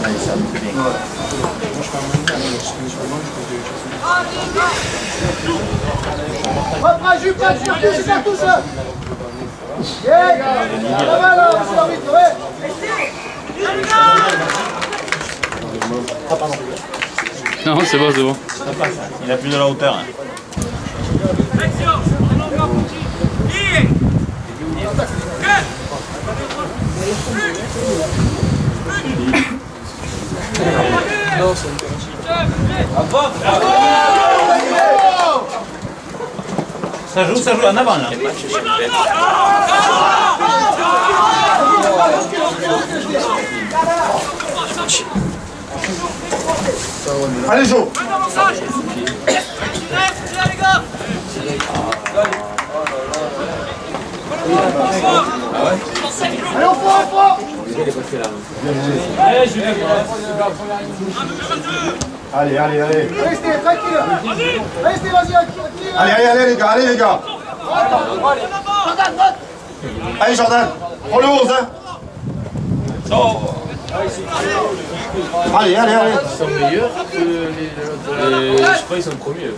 ça me fait bien. Non, c'est bon, c'est bon. Il a plus de la hauteur. Hein. Ça joue en avant là. Allez, Jo! Allez, au fond! Allez, allez, allez. Restez, tranquille. Restez, vas-y. Allez, les gars. Allez, Jordan. Prends le 11, hein. Allez. Ils sont meilleurs que les je crois qu'ils sont premiers.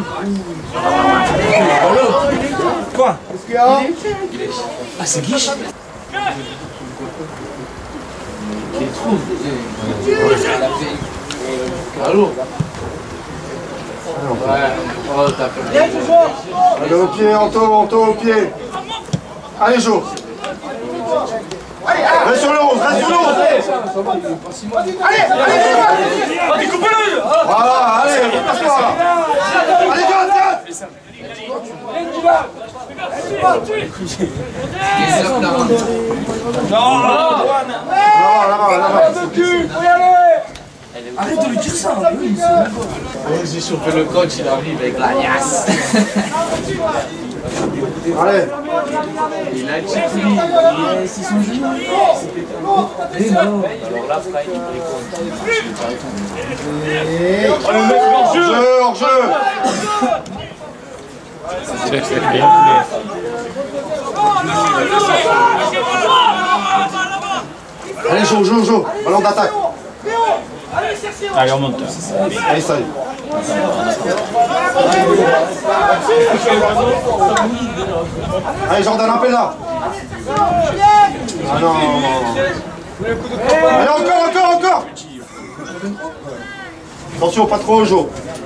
Quoi? Qu'est-ce qu'il y a? Ah, c'est Guiche. Qui trouve? Allô? Ouais, oh, t'as fait. Allez, au pied, Anto, au pied. Allez, Jo. Reste sur le 11, reste sur le 11. Allez, coupez-le. Voilà, allez, repasse-toi là. Allez, viens. Là-bas. Arrête de lui dire ça. J'ai chopé le coach, il arrive avec la liasse. Allez. Il a dit c'est son genou. Et non. Alors là, Fry, il est Hors jeu. Allez, Jo. Ballon d'attaque. Allez, on monte. Allez, ça y est. Allez, Jordan, appelle-la. Ah non. Allez, encore. Attention, pas trop au Jo.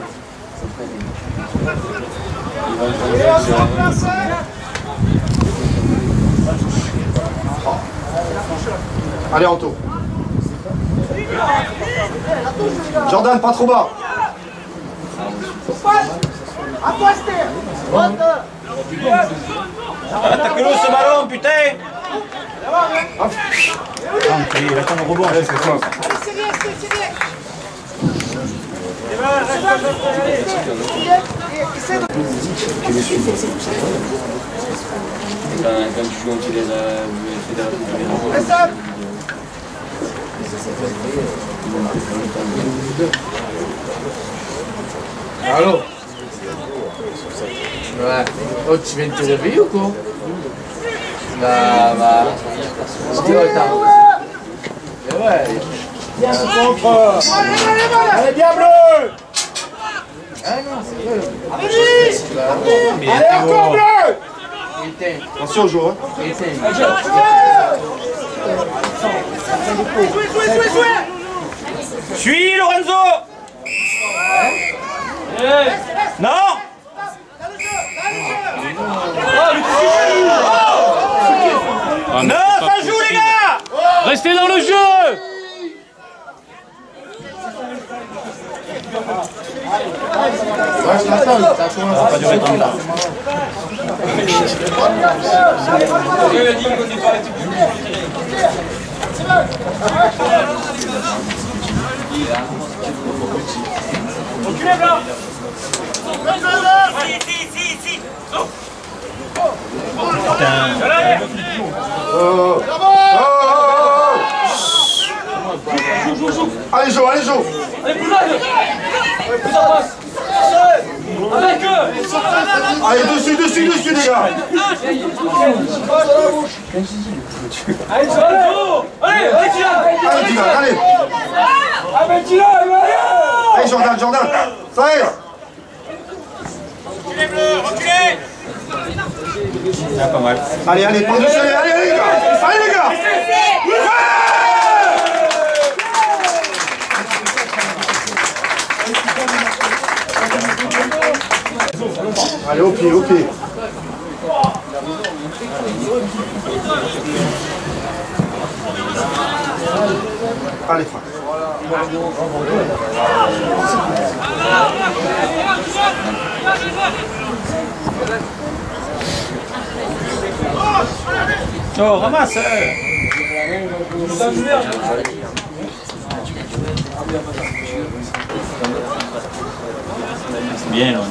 Allez, Anto. Jordan, pas trop bas. Attaque-le ce ballon, putain! Il attend le rebond. Allez, c'est quoi? quand tu joues anti les Allô? Ouais. Oh, tu viens de te réveiller ou quoi? Bah. C'était retard. Ouais. Bien, Allez, bien bleu. Ah non, c'est vrai. Allez, encore bleu. Éteins. Attention, Jo. Suis Lorenzo! Non! Non, ça joue les gars! Restez dans le jeu! Ouais, je l'attends. Ça va pas durer tant de temps. Reculez, blanc! Ici! Allez, Jo. Allez, plus là! Allez, plus en face! Allez, dessus, les gars. Allez, Allez. Allez, Jordan. Ça y est. reculez, bleu, reculez. Pas mal. Allez, prends dessus, allez, les gars. Allez, les gars. Allez, au pied. Allez, Franck. Oh, ramasse. Bien, là.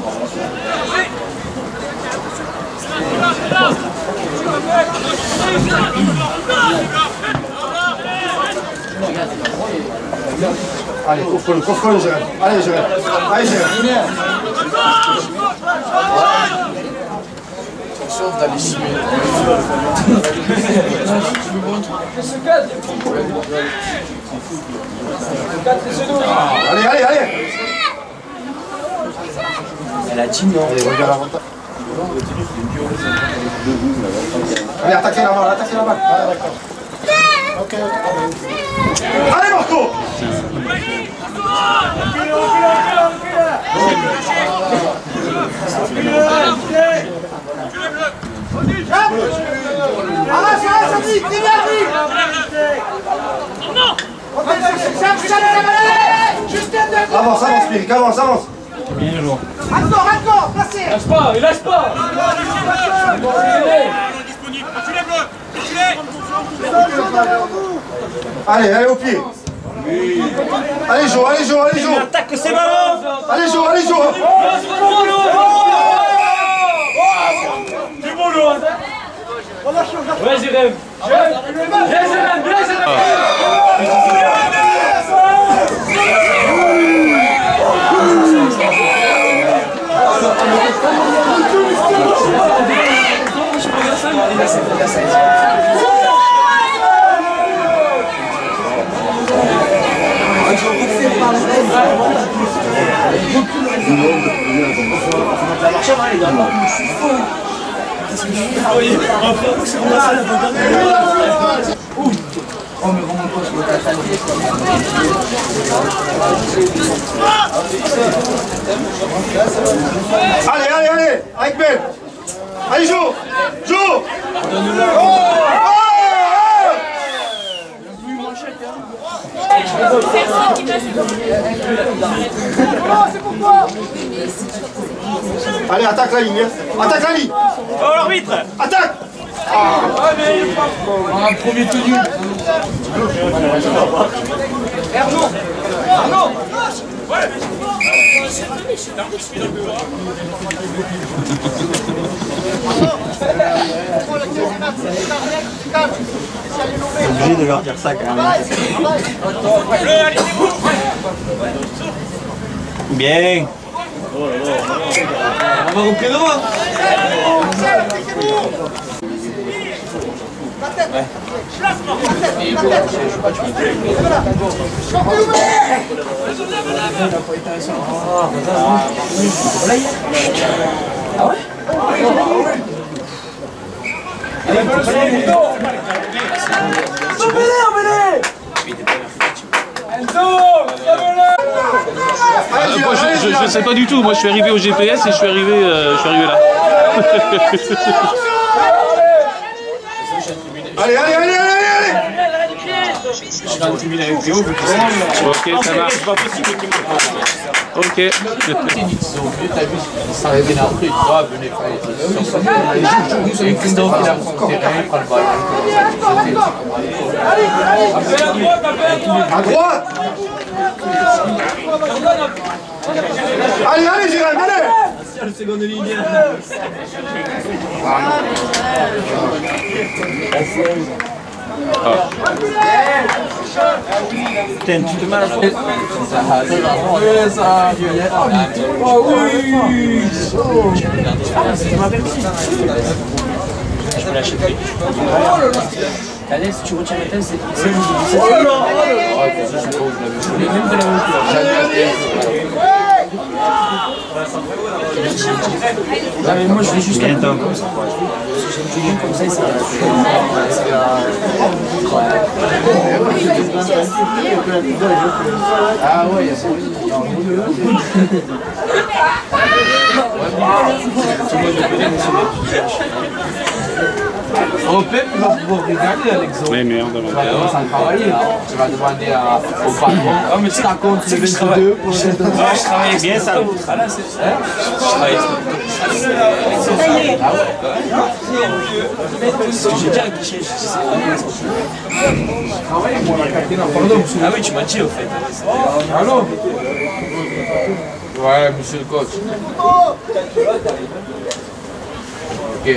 Allez, coffre-le, Gérard. Allez, Gérard. Sauf d'aller cimer. Allez. Elle a dit non. Allez, regarde l'avantage. Allez, attaquez la balle. Ah, d'accord. Ok. Allez, Marco. Avance, Pierre, avance. Bien joué. Encore, placé. Il lâche pas. Disponible. Reculez, bleu. Reculez. Allez, au pied. Allez, Jo. Attaque ces ballons. Allez, Jo. Du boulot. Ouais, Jérém. Allez, avec Ben. Allez, Jo. Personne qui passe. C'est pourquoi. Allez, attaque la ligne. Oh, l'arbitre. Attaque. Un premier tenu. Arnaud. Obligé de leur dire ça quand même. Bleu, allez, c'est bon. Bien. On va reprendre devant. Moi, je sais pas du tout. Moi, je suis arrivé au GPS et je suis arrivé là. Allez. Je suis intimidé avec Théo, vu que Ok, ça marche. C'est pas possible qu'il me Ok. c'est t'as vu, il s'est réveillé après, il dit, ah, venez, et Christophe, il a pris le terrain, il prend le ballon. À droite. Allez, Gérard, allez. Seconde ligne. Ah. T'as un petit peu mal à la tête. Oh oui. Je peux lâcher plus. Ta laisse, tu retires la thèse, c'est le même de la même couleur. Non mais moi je vais juste Bien temps. j'aime comme ça et c'est Ah ouais, il y a ça. Au Pep, il va pouvoir regarder Alexandre. Oui, merde. Tu vas commencer à travailler. Tu vas demander au patron. Oh, mais tu racontes les 22 pour les Je travaille bien ça. Ah là c'est ça. Je travaille. Ah ouais. Parce que j'ai déjà réfléchi. Travaille, moi, la capitaine. Pardon, monsieur. Ah oui, tu m'as dit au fait. Allô? Ouais, monsieur le coach. Ok.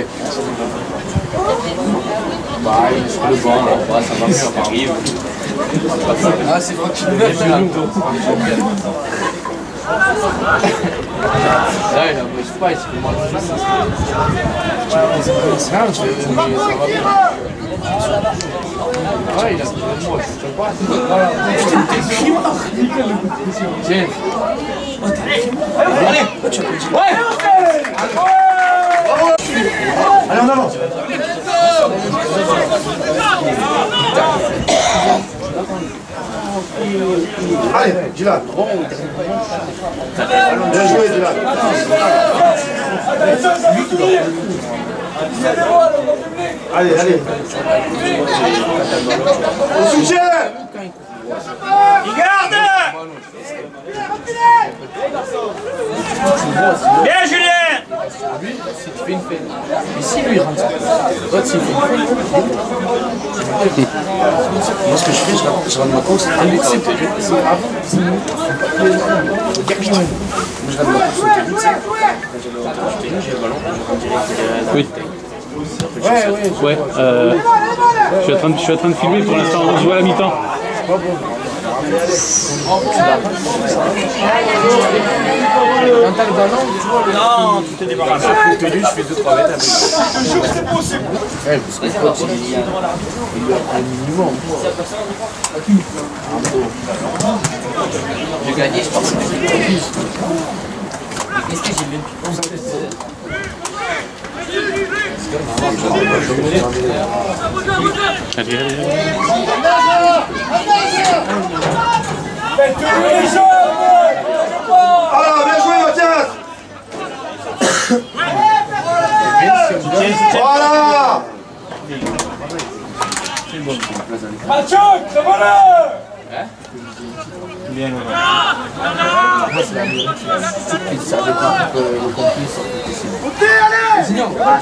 Bah, il est sur le banc, là. Bah, ça va mieux, ça arrive. Ah, c'est moi qui me mets là. Là, il a un pas, il se fait manger juste ça. Non, je vais ça va bien. Ouais, il a pris le mot, je sais pas. Tiens. Allez, en avant. Allez, Dylan. Bien joué, Dylan. Allez, allez. Au soutien. Il garde. Bien Julien. Lui, si tu fais une peine. Mais si lui rentre, toi, tu fais une peine. Moi, ce que je fais, je rentre ma course. C'est avant. Je rentre ma course. J'ai le ballon, je rentre direct. Oui. Ouais, je suis en train de filmer pour l'instant, on se voit à la mi-temps. Quand t'as le ballon, tu vois, Non, tu te débarrasses. je fais 2-3 mètres avec. C'est possible. Ouais, parce que le coach, il lui apprend le minimum. J'ai gagné, je pense. Qu'est-ce que j'ai vu? Alors, bien joué, Mathias. Voilà. Bien Il savait pas que le complice. Sinon, Allez,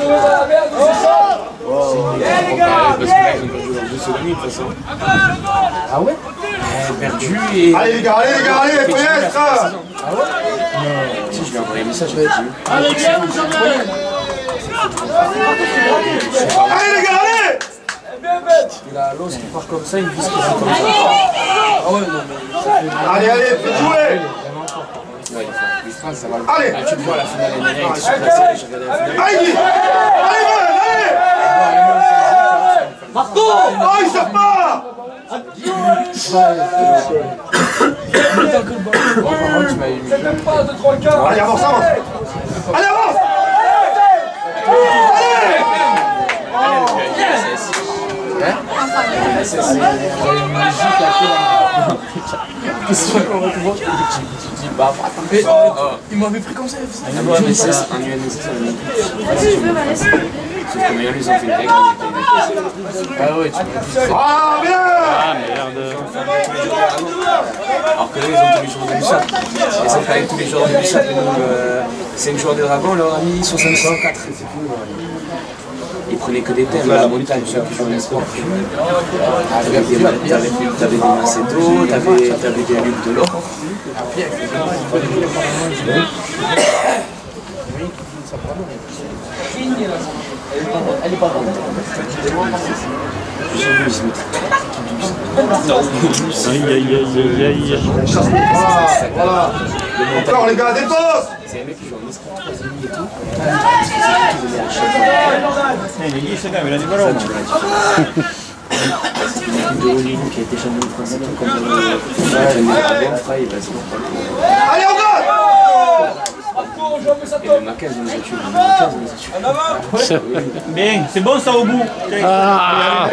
parce que là, ils ont perdu leurs 2 secondes de toute façon. Ah ouais? Perdu et. allez, les gars, allez, faut y être. Ah ouais? Non. Si, je lui ai envoyé un message, je l'ai dit. Allez, les gars, allez. Il a l'os qui part comme ça, il vise qui part comme ça. Ah ouais, non, mais. Allez, faites jouer. Ouais, il est fort. Ça va le Allez. Tu le vois à la finale, il est sur place, j'ai regardé la finale. Allez, allez. Marco! Oh, ils savent pas. Allez, avance, avance. Allez, avance. Il m'avait pris comme ça. En UNSS, on sauf que maintenant, ils ont fait une règle. Ah ouais, tu m'as dit. Ah, bien. Ah merde. Alors que là, ils ont tous les jours de Lussat. Et ça fait avec tous les jours de Lussat. 5 joueurs de Dragon, on leur a mis 64. Ils prenaient que des thèmes, la montagne, ceux qui jouent les sports. T'avais des Macedo, t'avais des Luc de l'or. Elle est pas grande. Aïe aïe aïe aïe. Voilà. Encore les gars, défense. C'est un mec qui joue en escroc, 3 et tout. Il est lisse quand même, il a du ballon. De haut niveau qui a été champion de France et tout, comme Allez, on gagne. et le Macaise, on les a tués. Bien, c'est bon ça au bout. Ah.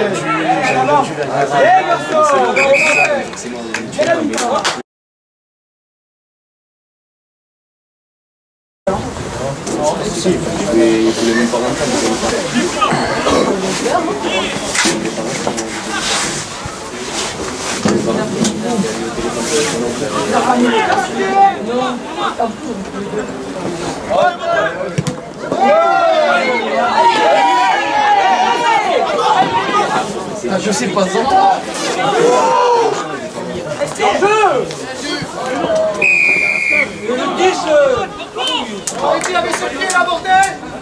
Il voulait même pas rentrer, je sais pas ça. Restez en jeu. Le 10. Arrêtez avec ce pied là, bordel.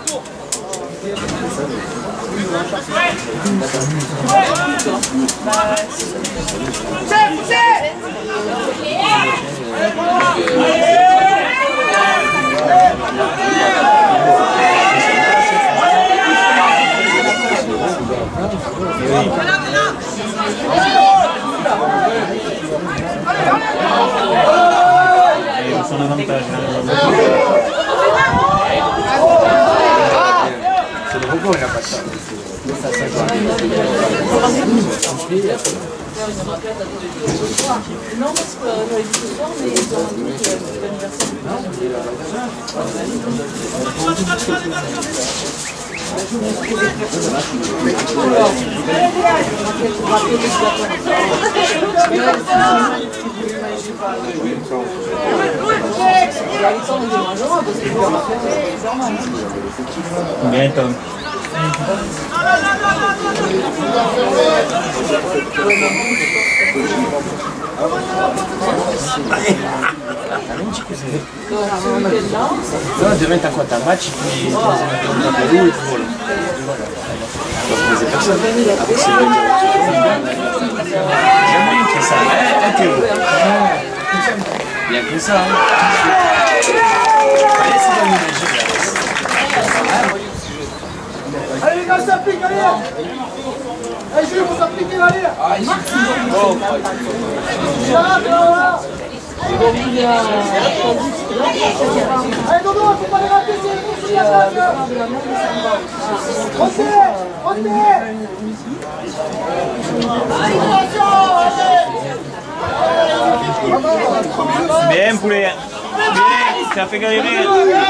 Son avantage. C'est le robot, il n'a pas de ça. Non, parce que j'avais dit ce soir, mais ils ont dit que c'était Bien Tom. Demain, t'as quoi? T'as un match, puis où et tout, voilà. Après, c'est bien. Il y a moyen qu'il y ait ça. Un Théo. Il y a que ça. Allez, c'est dans l'énergie. Allez les gars, ça pique, allez. Allez, Jules, faut s'appliquer, allez. Allez, Dodo, faut pas les rater, c'est bon, c'est bien ça. Bien poulet. Bien, ça fait galérer.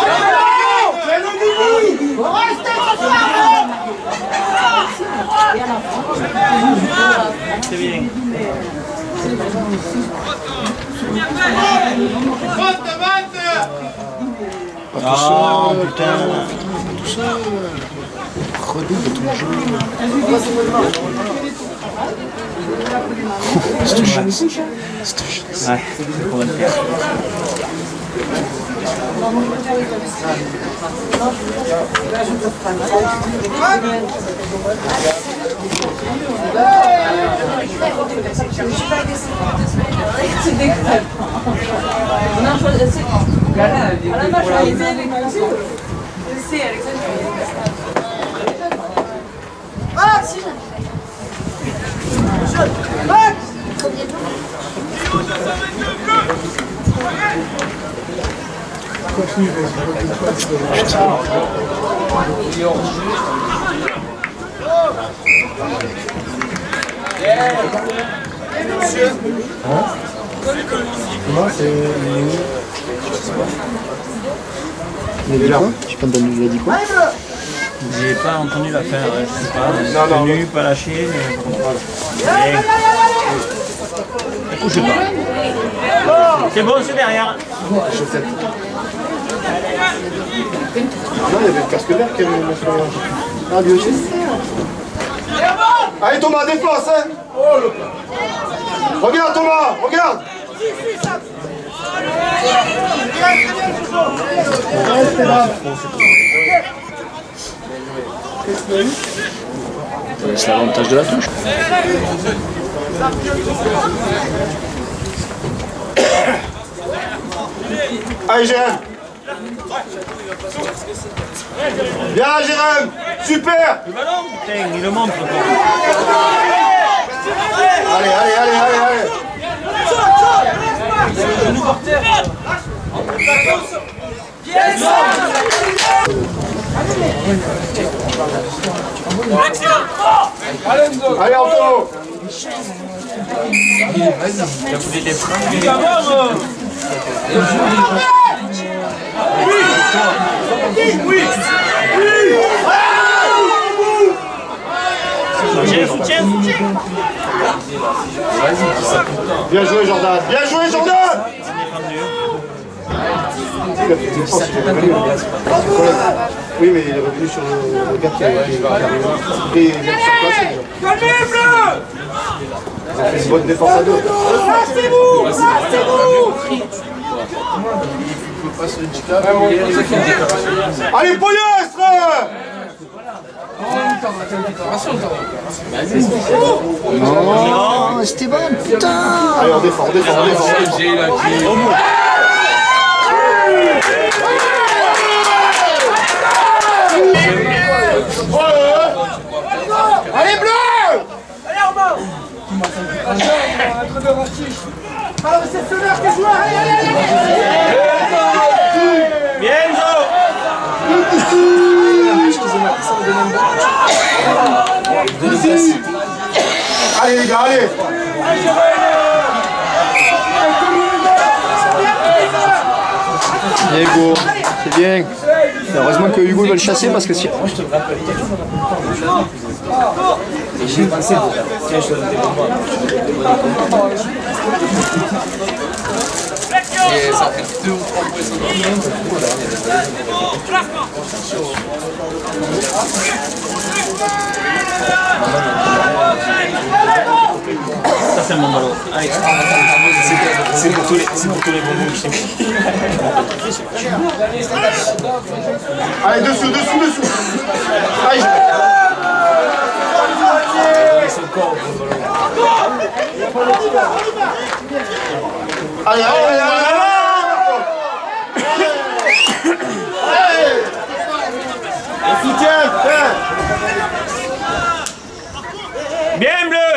C'est bien. Oh putain. Redouble ton jeu. C'est une chance. Ouais, c'est pour le faire. C'est dégueulasse. Non, je sais. La vache, elle était avec moi aussi. Je sais, Alexandre. Max! Max! Comment c'est... Il a dit quoi? Je sais pas entendu, il a dit quoi? J'ai pas entendu la fin, ouais, je sais pas. Tenu, pas lâché, mais bien. Couchez pas. C'est bon, c'est derrière. Chaussette. Non, il y avait le casque d'air qui avait mis ah, lui aussi. Allez Thomas, défense, hein. Regarde Thomas, regarde. Restez là. C'est l'avantage de la touche. Allez, Jérôme. Bien, Jérôme. Super. Le ballon, putain, il le montre. Allez. Allez, Anto. Soutien. Bien joué, Jordan. Bien joué, Jordan. Oui, mais il est revenu sur le gars qui a pris sur place. Ils ont fait une bonne défense à deux. Allez, Poliestre. Non, Esteban, putain. Allez, on défend. Allez, bleu. Allez, Armand. Entre deux rachiches. Alors, le réceptionneur qui joue. Allez. Bien, Zo. Allez, les gars, allez. Bien, Hugo, c'est bien. Heureusement que Hugo va le chasser parce que si. Moi je te rappelle. Et j'y ai pensé déjà. Tiens, je te donne des moments. Et ça fait 2 ou 3 points. Ça, c'est mon ballon. Allez. C'est pour tous les bonbons que je t'ai mis. Allez, dessous. Allez, allez. Le soutien, Bien, bleu.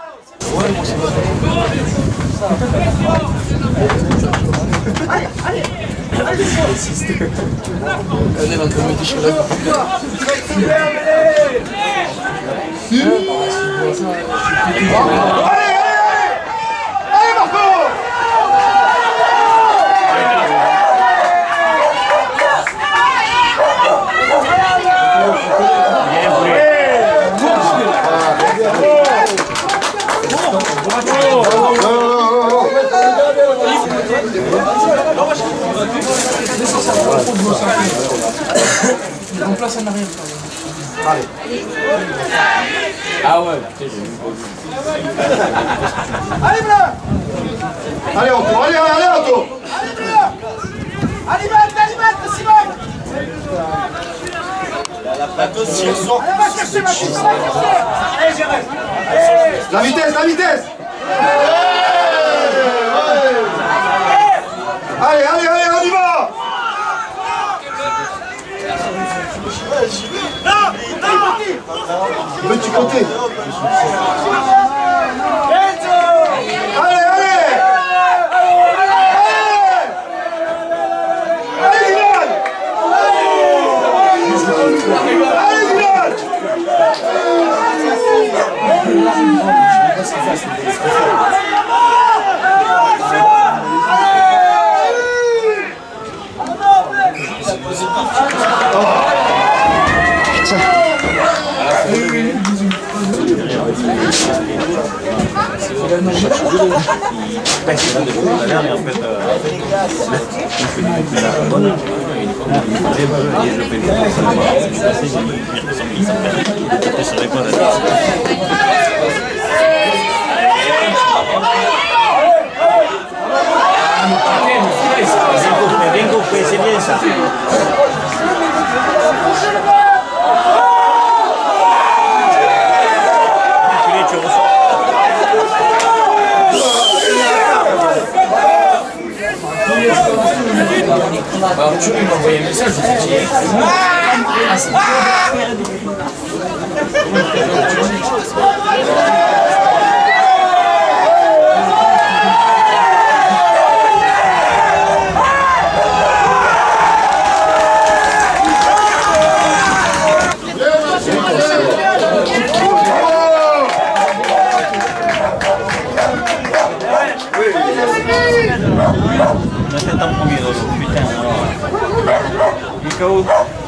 Allez, Marco. Allez. Ah ouais. Allez, bleu. Allez, Anto. Allez, Anto. Allez, Simon. Allez, va chercher, Mathis. Allez, Jérém. La vitesse. Allez, on y va. Veux-tu compter? Allez. C'est bien ça. On a fait en premier, putain. Alors. Du KO.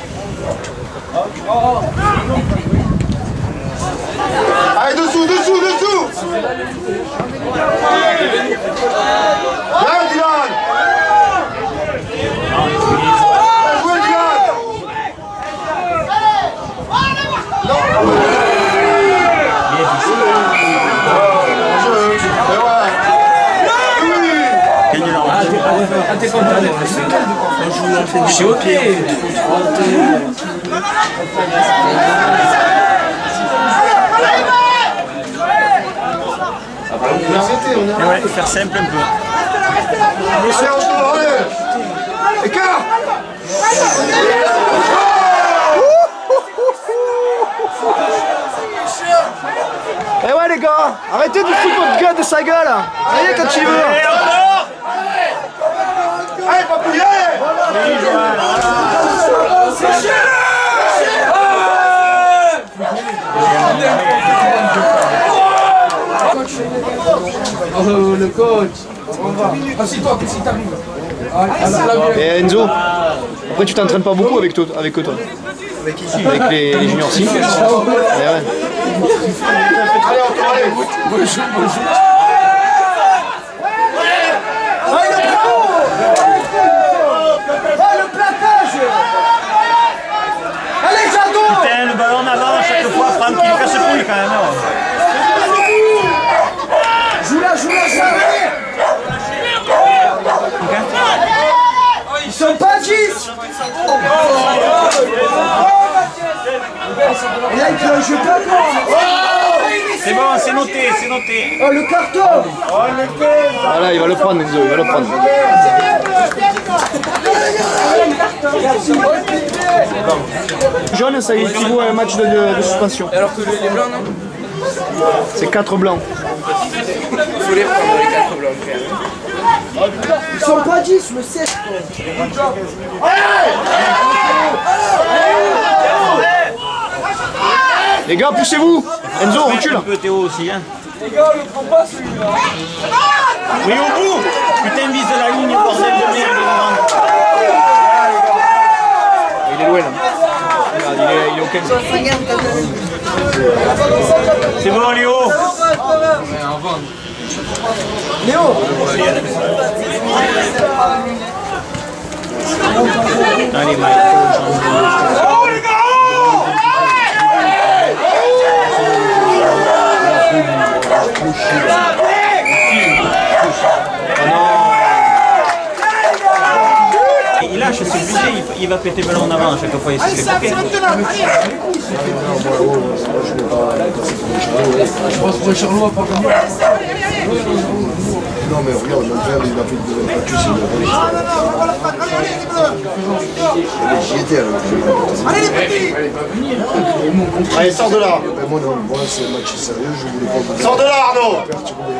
Allez, dessous, dessous, dessous. Là, Dylan. Jouez, Dylan. Ah, t'es content d'être resté. Je suis ok. Ouais, faire simple un peu. Écart. Eh ouais les gars, arrêtez de foutre votre gueule de sa gueule. Allez quand il veut. Allez, papouille, Oh le coach. Assieds-toi, qu'est-ce qui t'arrive? Et Enzo, après tu t'entraînes pas beaucoup avec eux toi? Avec qui? Avec les juniors si. Allez, encore, allez. Bonjour. Le plaquage. Allez Jadot. Putain, le ballon en avant à chaque fois, Franck, il casse couille quand même. Joue-la, Ils sont pas 10. Et là, il fait un jeu pas bon. C'est bon, c'est noté. Oh, le carton. Voilà, il va le prendre Enzo, il va le prendre. Jaune, ça équivaut à un match de suspension. Alors que les blancs, non? C'est 4 blancs. Il faut les prendre, les 4 blancs, frère. Ils sont pas 10, je me sais. Les gars, poussez-vous. Enzo, recule. Un peu Théo aussi, hein. Les gars, on le prend pas celui-là. Oui, au bout. Putain, vise la ligne, bordel de merde. Il est loin là. Regarde, il est au 15. C'est bon, Léo. Léo. Allez, Mike. Il lâche, c'est obligé, il va péter le ballon en avant à chaque fois, il se fait copier. Je pense que Charlot va pas gagner. Non, mais regarde, mon frère, il a fait de Patrice, j'y étais alors. Allez, sors de là. Moi, non, moi, c'est un match sérieux, je voulais pas. Sors de là, Arnaud. Tu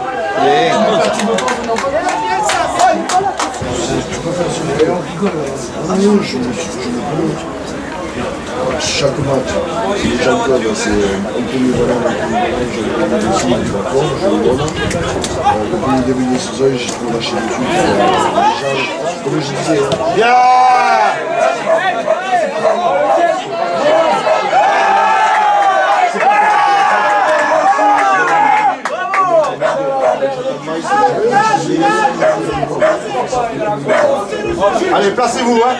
peux faire sur les gars. Non, je me connais. Chaque match, les gens peuvent, c'est un premier ballon, je le donne. Depuis le début de saison, j'ai trop lâché dessus. Comme je disais. Bien. Allez, placez-vous, hein.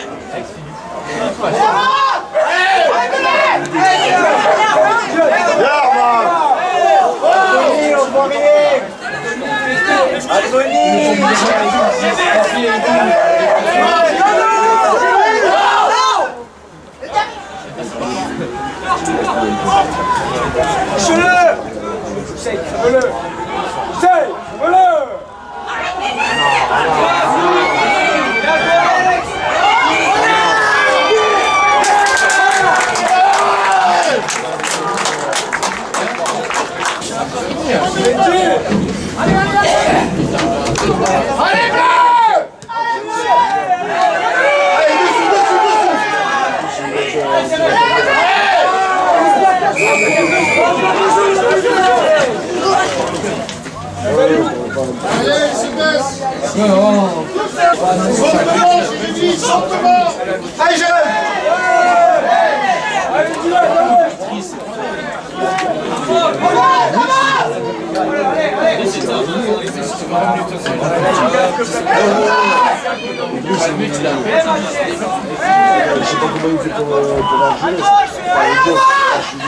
Allez, jeune! Je sais pas comment il fait pour agir.